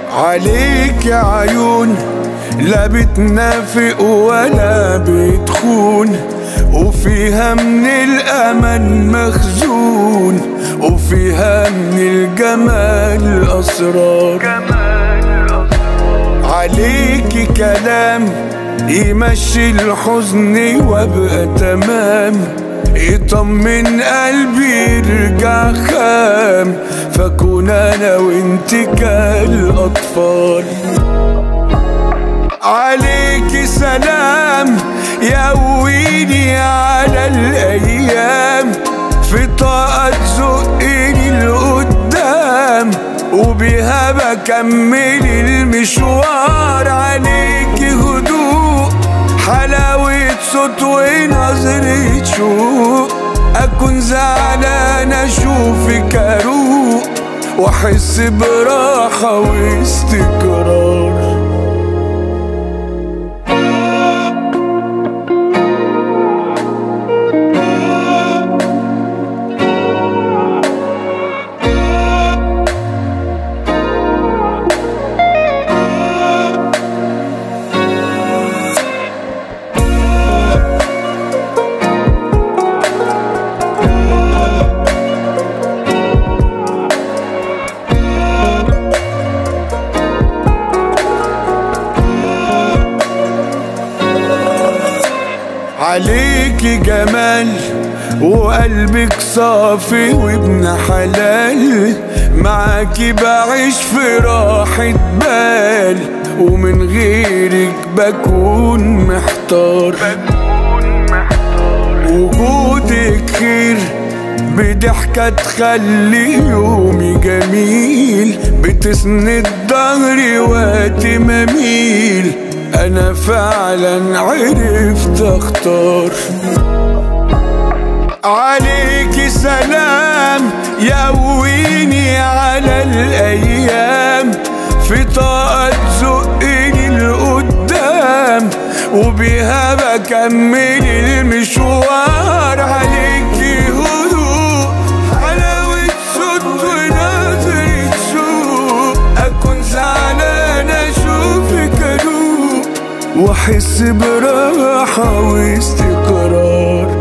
عليك يا عيون لا بتنافق ولا بتخون، وفيها من الأمل مخزون، وفيها من الجمال أسرار. عليكي كلام يمشي الحزن وابقى تمام، يطمن قلبي يرجع خام، فكون انا وانت كالأطفال. عليكي سلام يقويني على الأيام، في طاقة تزقني لقدام، وبيها بكمل المشوار. عليكي هدوء حلاوة صوت ونظرة شوق، أكون زعلان أشوفك أروق، وأحس براحة واستقرار. عليكي جمال وقلبك صافي وابن حلال، معاكي بعيش في راحة بال، ومن غيرك بكون محتار. وجودك خير بضحكة تخلي يومي جميل، بتسند ظهري وقت ما اميل، أنا فعلا عرفت أختار. عليكي سلام يقويني على الأيام، في طاقة تزقني لقدام، وبيها بكمل المشوار. عليكي هدوء حلاوة صوت ونظرة شوق، أكون زعلان أشوفك أروق، وأحس براحة واستقرار.